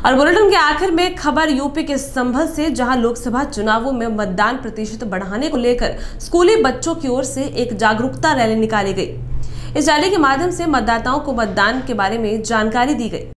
और बुलेटिन के आखिर में खबर यूपी के संभल से, जहां लोकसभा चुनावों में मतदान प्रतिशत बढ़ाने को लेकर स्कूली बच्चों की ओर से एक जागरूकता रैली निकाली गई। इस रैली के माध्यम से मतदाताओं को मतदान के बारे में जानकारी दी गई।